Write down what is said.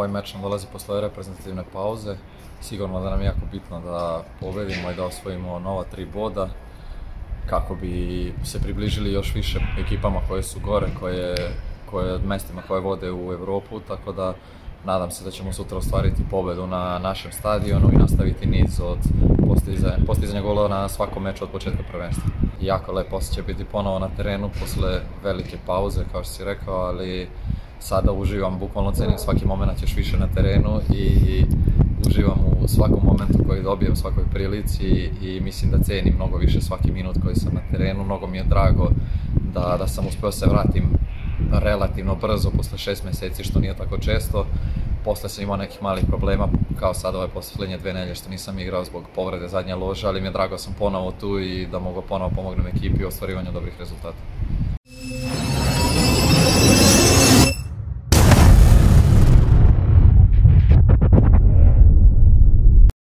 ovaj meč nam dolazi posle reprezentativne pauze. Sigurno da nam je jako bitno da pobedimo i da osvojimo nova 3 boda kako bi se približili još više ekipama koje su gore, koje mestima koje vode u Evropu, tako da nadam se da ćemo sutra ostvariti pobedu na našem stadionu i nastaviti niz od postizanja golova na svakom meču od početka prvenstva. Jako lepo osjećaj biti ponovo na terenu posle velike pauze, kao što si rekao, ali sada uživam, bukvalno cenim svaki moment još više na terenu i uživam u svakom momentu koji dobijem, svakoj prilici i mislim da cenim mnogo više svaki minut koji sam na terenu. Mnogo mi je drago da sam uspeo se vratim relativno brzo, posle 6 meseci, što nije tako često. Posle sam imao nekih malih problema, kao sad ove poslednje 2 nedelje što nisam igrao zbog povrede zadnje lože, ali mi je drago da sam ponovo tu i da mogu ponovo pomognem ekipi u ostvarivanju dobrih rezultata.